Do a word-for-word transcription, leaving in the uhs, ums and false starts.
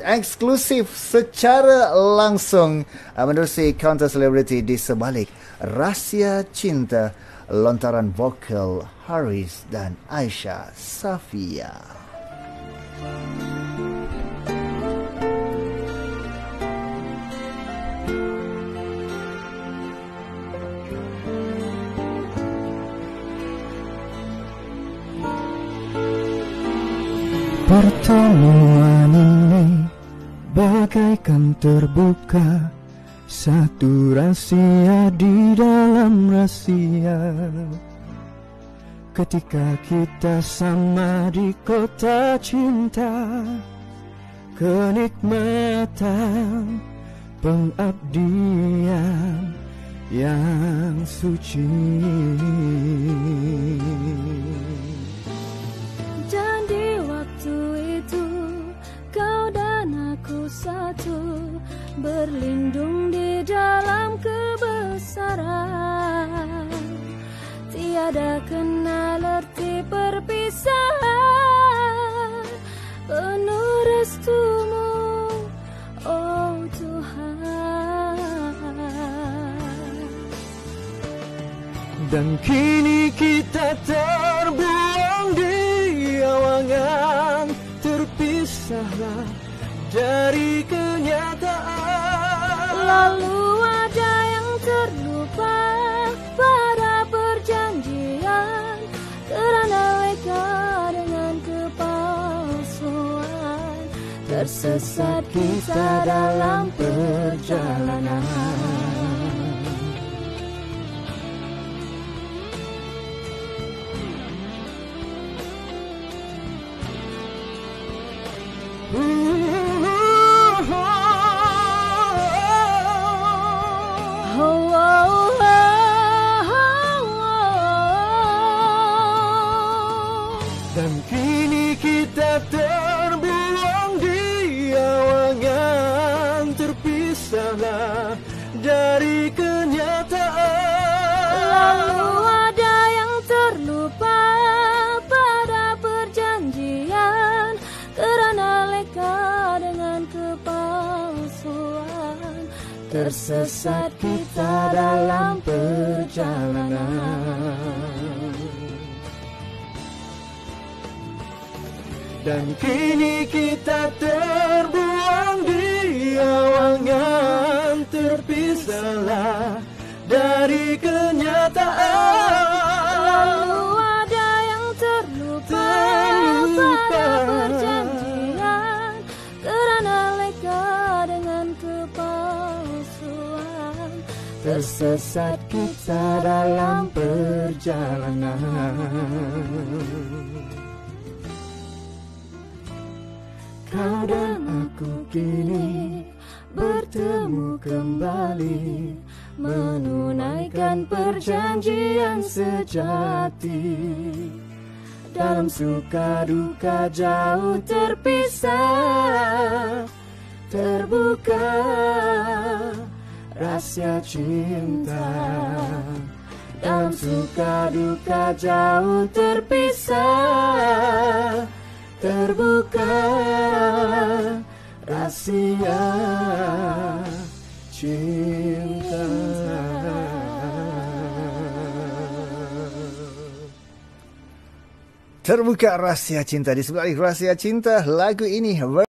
eksklusif secara langsung menerusi Counter Celebrity di sebalik Rahsia Cinta lontaran vokal Haris dan Aisyah Safia. Pertemuan ini bagaikan terbuka satu rahasia di dalam rahasia. Ketika kita sama di kota cinta, kenikmatan pengabdian yang suci. Dan di waktu itu kau dan aku satu, berlindung di dalam kebesaran. Tiada kenal arti perpisahan, penuh restumu, oh Tuhan. Dan kini kita terbuang di awangan, terpisahlah dari kenyataan. Lalu ada yang terlupa pada perjanjian, kerana leka dengan kepalsuan. Tersesat kita dalam perjalanan. Dan kini kita terbuang di awangan, terpisahlah dari kenyataan. Lalu ada yang terlupa pada perjanjian, kerana leka dengan kepalsuan. Tersesat kita dalam perjalanan. Dan kini kita terbuang di awangan, terpisahlah dari kenyataan. Lalu ada yang terlupa, pada perjanjian, kerana leka dengan kepalsuan. Tersesat kita dalam perjalanan. Kau dan aku kini bertemu kembali, menunaikan perjanjian sejati. Dalam suka duka jauh terpisah, terbuka rahasia cinta. Dalam suka duka jauh terpisah, terbuka rahasia cinta. Terbuka Rahsia Cinta di sebalik Rahsia Cinta lagu ini